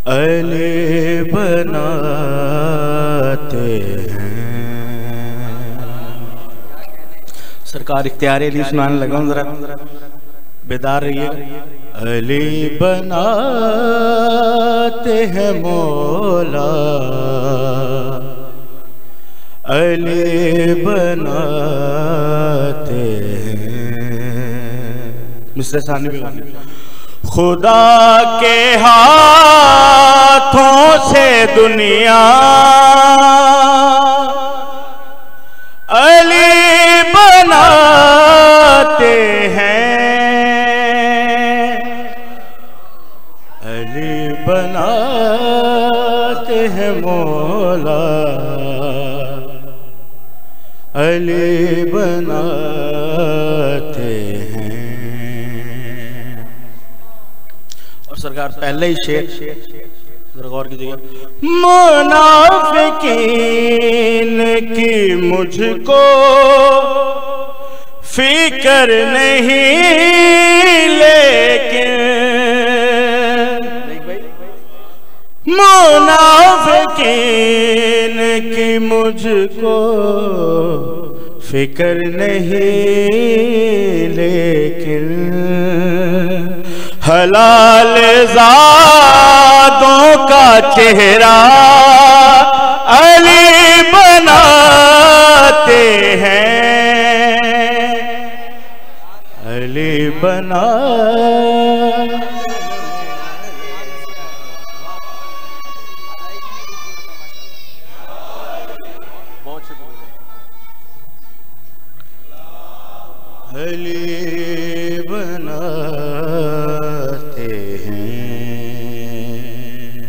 अली बनाते हैं। सरकार इख्तियार अली सुनाने लगा हूं, जरा बेदार रहिए। अली बनाते हैं मौला, अली बनाते हैं। मिस्टर सानी भी खुदा के हाथों से दुनिया अली बनाते हैं, अली बनाते हैं मौला, अली बनाते हैं। और सरकार पहले ही शेर गौर कीजिएगा। मुनाफिकीन की मुझको फिक्र नहीं, लेकिन मुनाफिकीन की मुझको फिक्र नहीं, लेकिन हलाल ज़ादों का चेहरा अली बनाते हैं, अली बना अली बनाते हैं।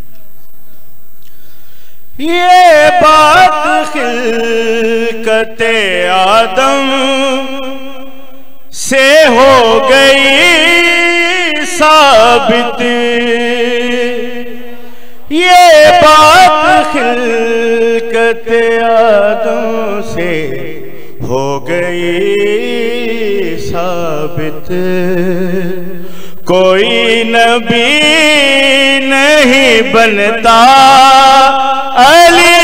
ये बात खिलकते आदम से हो गई साबित, ये बात खिलकते आदम से हो गई साबित। कोई नबी नहीं बनता, अली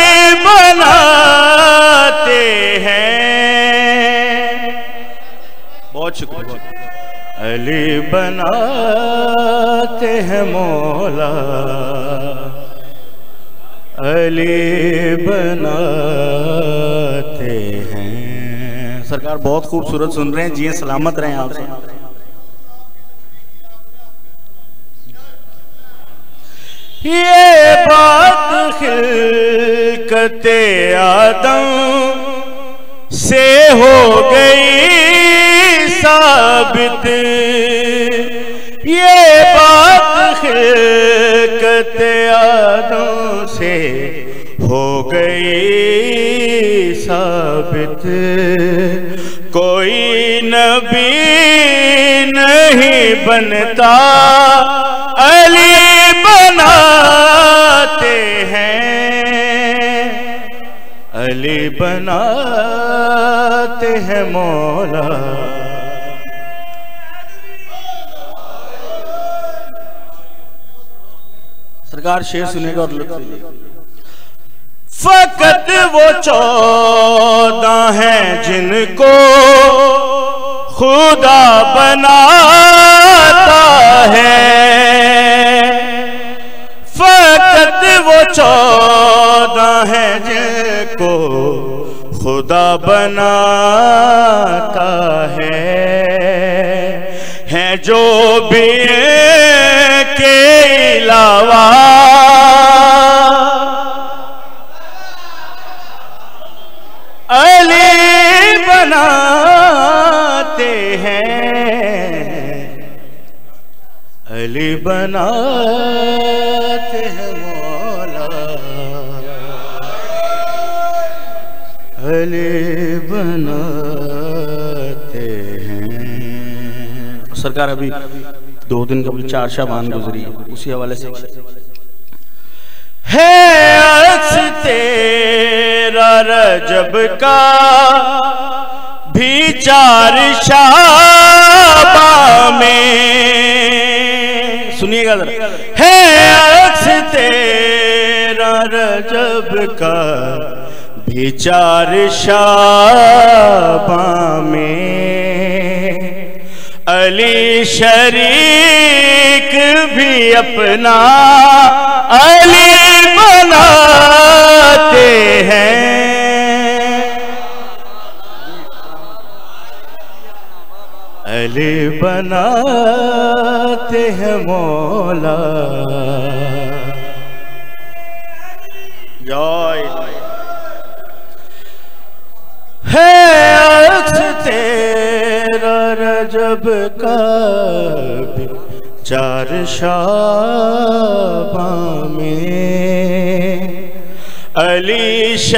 बनाते हैं। बहुत शुक्रिया। अली बनाते हैं मौला, अली बनाते हैं। सरकार बहुत खूबसूरत सुन रहे हैं, जिए सलामत रहें आप सब। ये बात खिलकते आदम से हो गई साबित, ये बात खिलकते आदम से हो गई साबित। कोई नबी नहीं बनता, अली बनाते हैं, अली बनाते हैं मौला। सरकार शेर सुनेगा और लुत्फ लीजिएगा। फकत वो 14 हैं जिनको खुदा बनाता है, फकत वो 14 हैं जिनको खुदा बनाता है जो भी के अलावा अली बनाते हैं, अली बनाते हैं मौला, अली बनाते हैं। सरकार अभी 2 दिन कबल 4 शाबान गुजरी, उसी हवाले से है अक्स तेरा रजब का भी 4 शाबान में। सुनिएगा जरा। है अक्स तेरा रजब का विचार शाबां में, अली शरीक भी अपना अली बनाते हैं। अली बनाते हैं मौला। है अक्स तेरा रजब का विचार शाबां में, अली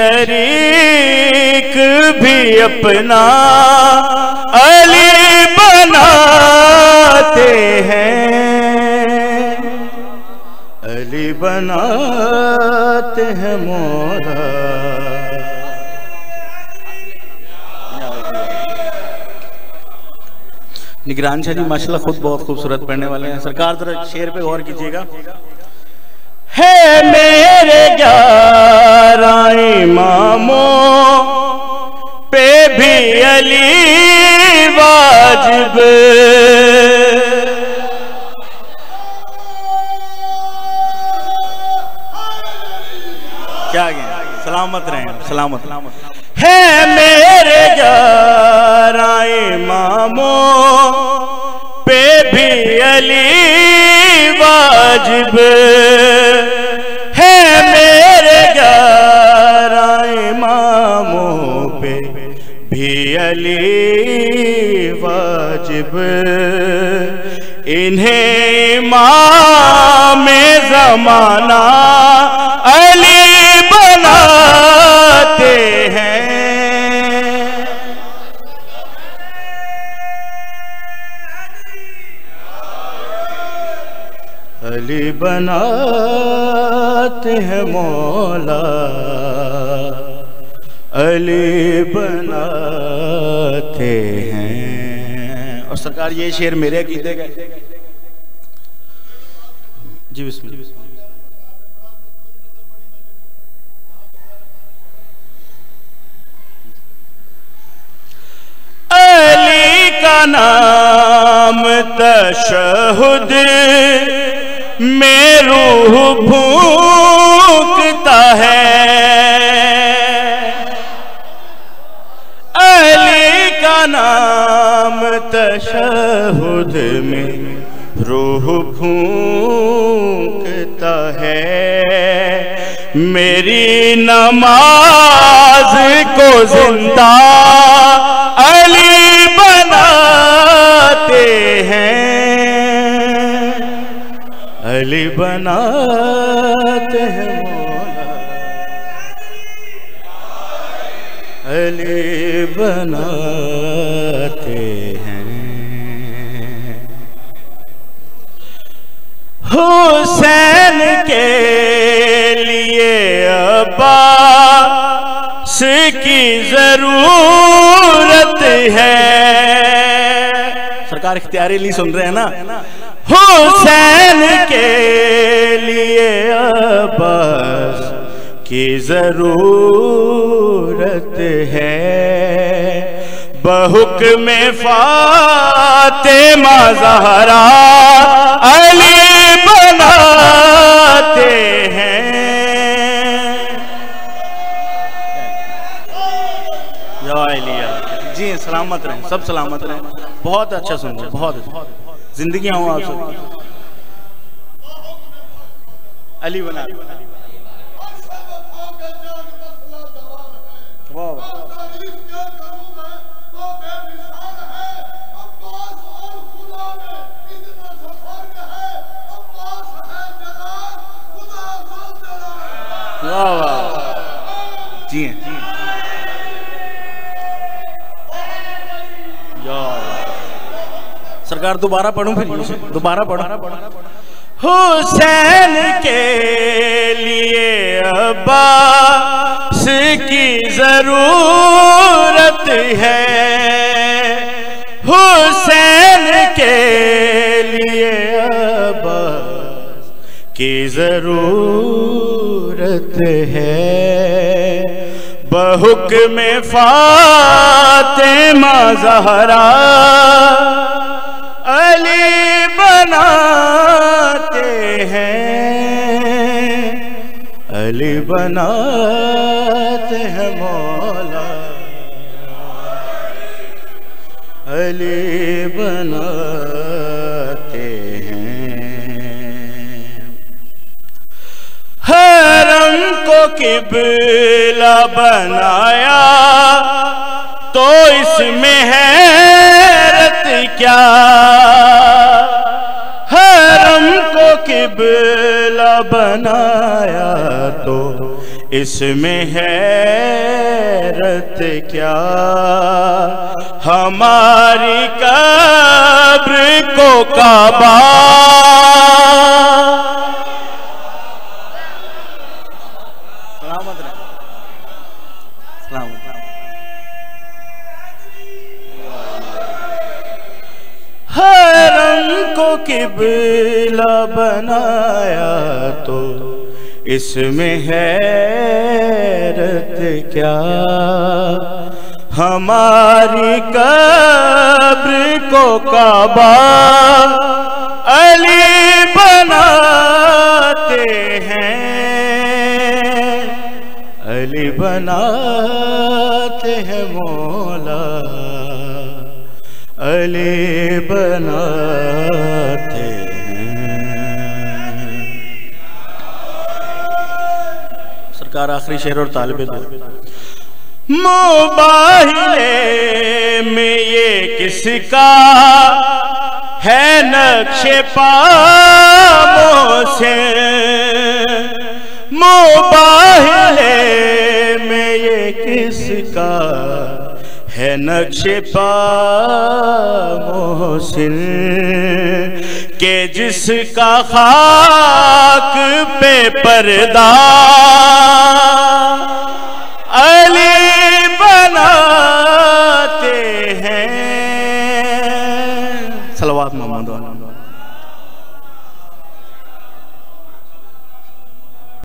शरीक भी अपना अली बनाते हैं। अली बनाते हैं मौला। निगरान शाह जी माशाल्लाह खुद बहुत खूबसूरत पढ़ने वाले हैं। सरकार जरा शेर पे गौर कीजिएगा। है मेरे 11 इमामों पे भी अली वाजिब, क्या गया, सलामत रहें, सलामत। है मेरे 11 इमामों पे भी अली वाजिब, है मेरे 11 इमामों पे भी अली वाजिब। इन्हें इमाम ज़माना अली बनाते हैं। अली बनाते हैं मौला, अली बनाते हैं। और सरकार ये शेर मेरे अकीदे का जी। बिस्मिल्लाह। अली का नाम तशहुद में रूह फूंकता है। अली का नाम तशहुद में रूह फूंकता है। मेरी नमाज को जिंदा अली बनाते हैं। अली बनाते हैं मौला, अली बनाते हैं। हुसैन के लिए अब्बास की जरूरत है। सरकार इख्तियारी ली सुन रहे हैं ना। हुसैन के लिए अब्बास की जरूरत है। बहुक्म फातिमा ज़हरा अली बनाते हैं। जी सलामत रहें, सब सलामत रहें। बहुत अच्छा सुन रहे, बहुत अच्छा। जिंदगी हूँ आप सब अली बना। वाह वाह वाह। जी हैं सरकार। दोबारा पढ़ूं फिर, दोबारा पढ़ो। हुसैन के लिए अब्बास की जरूरत है। हुसैन के लिए अब्बास की जरूरत है। बहुक्म फातिमा ज़हरा अली बनाते हैं, अली बनाते हैं मौला, अली बनाते हैं। हरम को किबला बनाया तो इसमें हैरत क्या, हरम को किबला बनाया तो इसमें हैरत क्या। हमारी कब्र को काबा, सलामत रहे, सलामत। हरम को किबला बनाया तो इसमें हैरत क्या। हमारी कब्र को काबा अली बनाते हैं, अली बनाते हैं मौला, अली बनाते हैं। सरकार आखिरी शेर और तालिबे दो। मुबाहिले में ये किसका है नक्शे पामों से, मुबाहिले में ये किसका है नक्शे पामों से, के जिसका खाक पे पर्दा अली बनाते हैं। सलवात मोहम्मद।